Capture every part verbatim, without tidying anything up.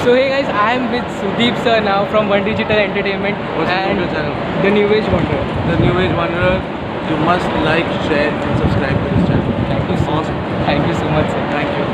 So hey guys, I am with Sudeep sir now from One Digital Entertainment. What's and the channel? The New Age Wanderer. The New Age Wanderer. You must like, share and subscribe to this channel. Thank you so Awesome. much. Thank you so much sir. Thank you.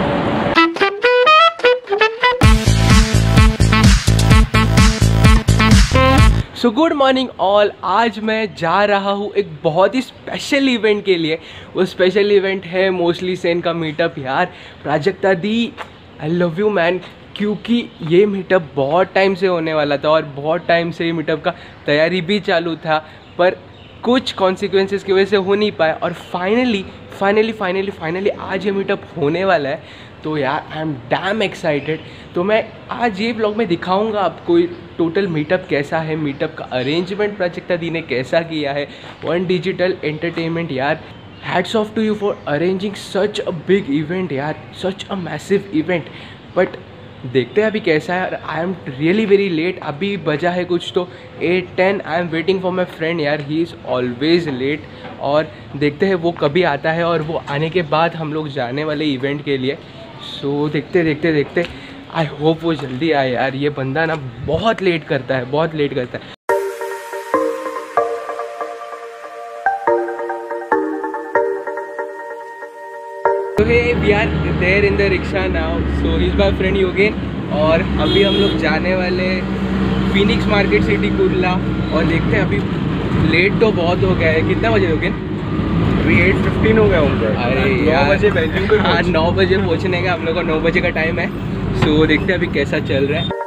So good morning all. आज मैं जा रहा हूँ एक बहुत ही special event के लिए। वो स्पेशल इवेंट है मोस्टली सेन का मीटअप। यार प्राजक्ता दी, आई लव यू मैन, क्योंकि ये मीटअप बहुत टाइम से होने वाला था और बहुत टाइम से ये मीटअप का तैयारी भी चालू था, पर कुछ कॉन्सिक्वेंसेस की वजह से हो नहीं पाया और फाइनली फाइनली फाइनली फाइनली आज ये मीटअप होने वाला है। तो यार आई एम डैम एक्साइटेड। तो मैं आज ये ब्लॉग में दिखाऊंगा आपको टोटल मीटअप कैसा है, मीटअप का अरेंजमेंट प्राजक्ता दी ने कैसा किया है। वन डिजिटल एंटरटेनमेंट, यार hats off to you for arranging such a big event यार, such a massive event. But देखते हैं अभी कैसा है। I am really very late, अभी बजा है कुछ तो eight ten. I am waiting for my friend यार, ही इज़ ऑलवेज लेट। और देखते हैं वो कभी आता है और वो आने के बाद हम लोग जाने वाले इवेंट के लिए। सो so, देखते देखते देखते आई होप वो जल्दी आए यार। ये बंदा ना बहुत लेट करता है, बहुत लेट करता है। So hey, we are there in the rickshaw now. So he's my friend योगेन और अभी हम लोग जाने वाले फिनिक्स मार्केट सिटी कुर्ला। और देखते हैं, अभी लेट तो बहुत हो गया है। कितना बजे योगेन? अभी एट फिफ्टीन हो गया होगा। अरे नौ बजे वेन्यू पे। हाँ, नौ बजे पहुँचने का, हम लोग का नौ बजे का टाइम है। सो so, देखते हैं अभी कैसा चल रहा है।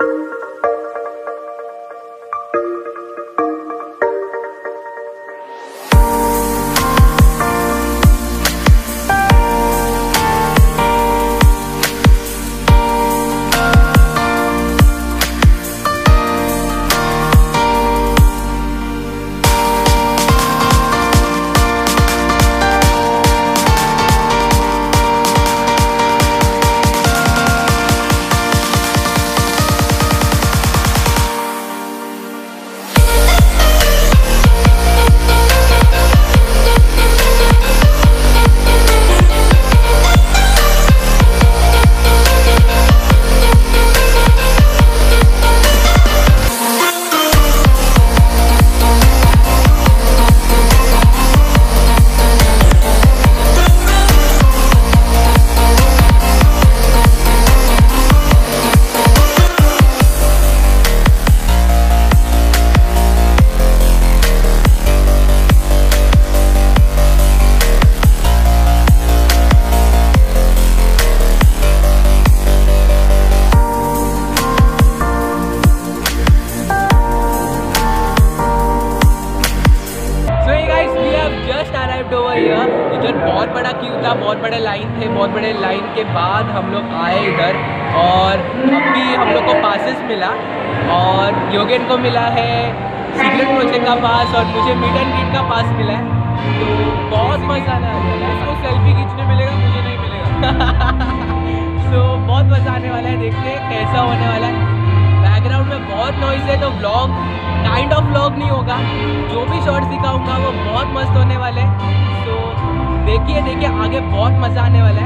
इधर बहुत बड़ा क्यू था, बहुत बड़े लाइन थे। बहुत बड़े लाइन के बाद हम लोग आए इधर और अभी हम लोग को पासेस मिला और योगेन को मिला है सीक्रेट प्रोजेक्ट का पास और मुझे मीट एंड ग्रीट का पास मिला है। तो बहुत मज़ा आने वाला है। उसको सेल्फी खींचने मिलेगा, मुझे नहीं मिलेगा। सो so, बहुत मज़ा आने वाला है। देखते हैं कैसा होने वाला है। बैकग्राउंड में बहुत नॉइज़ है तो व्लॉग काइंड ऑफ व्लॉग नहीं होगा। जो भी शॉर्ट्स दिखाऊंगा वो बहुत मस्त होने वाले हैं। तो देखिए देखिए आगे बहुत मज़ा आने वाला है।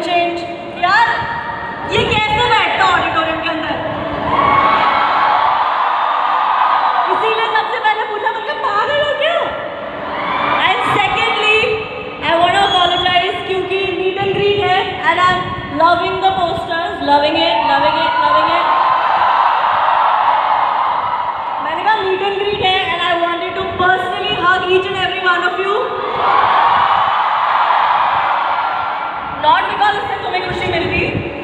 change. यार ये कैसे बैठता ऑडिटोरियम के अंदर? इसीलिए सबसे पहले पूछा मतलब पागल हो क्या? And secondly, I want to apologize क्योंकि meet and greet है and I'm loving the posters, loving it, loving it, loving it. मैंने कहा meet and greet है and I wanted to personally hug each and every one of you. Not because उससे तुम्हें खुशी मिलती,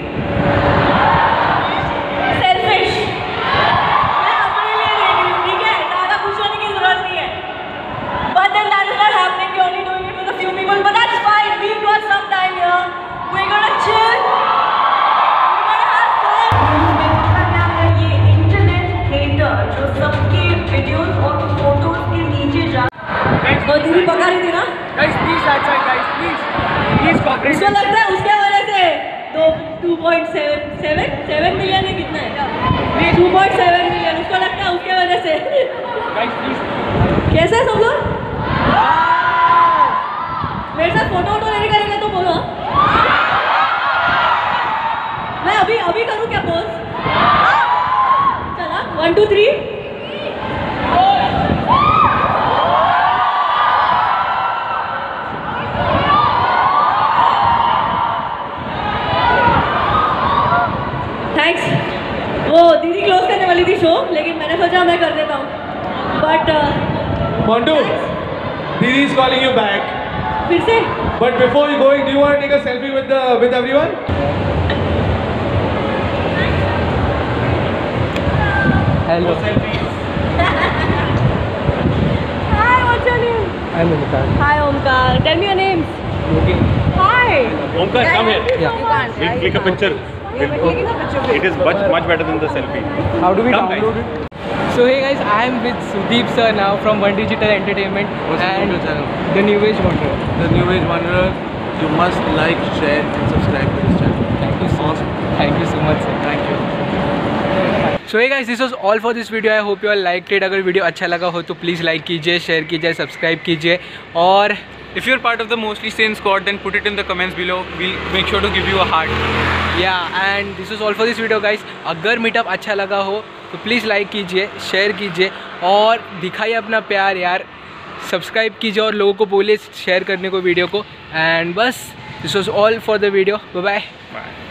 selfish. मैं अपने लिए देख रही हूँ, ठीक है? ज़्यादा खुश होने की ज़रूरत नहीं है. But then that is not happening. We're only doing it with a few people, but that's fine. We've got some time here. We're gonna chill. We're gonna have fun. ये internet hater जो सबके videos और photos के नीचे जा. और दीदी पका रही थी ना? Guys, please outside, guys, please. Please cooperate. उसको लगता है उसके वजह से तो two point seven seven seven million है कितना है? टू पॉइंट सेवन मिलियन उसको लगता है उसके वजह से. Guys, please. कैसे है सब लोग? मेरे साथ फोटो वोटो लेने करेंगे तो बोलो. मैं अभी अभी करूँ क्या पोज? चला वन टू थ्री. थैंक्स. वो दीदी क्लोज करने वाली थी शो, लेकिन मैंने सोचा मैं कर देता हूँ. But Montu, Didi is calling you back. फिर से But before you going, do you want to take a selfie with the with everyone? Hello. Hi, what's your name? I'm Omkar. Hi, Omkar. Tell me your names. Okay. Hi. Omkar, come here. Yeah. We'll click a picture. We'll- It is much much better than the selfie. How do we Come, download it? So hey guys, I am with Sudeep sir now from One Digital Entertainment. What's the and YouTube channel? The New Age Wanderer. The New Age Wanderer. You must like, share, and subscribe to this channel. Thank you so much. Thank you so much sir. Thank you. So hey guys, this was all for this video. I hope you all liked it. अगर video अच्छा लगा हो तो please like कीजिए, share कीजिए, subscribe कीजिए. और If you're part of the Mostly Sane squad, then put it in the comments below. We'll make sure to give you a heart. yeah, and this was all for this video guys. अगर meetup अच्छा लगा हो तो please like कीजिए, share कीजिए और दिखाइए अपना प्यार यार. सब्सक्राइब कीजिए और लोगों को बोलिए शेयर करने को वीडियो को. एंड बस this was all for the video. Bye bye. Bye.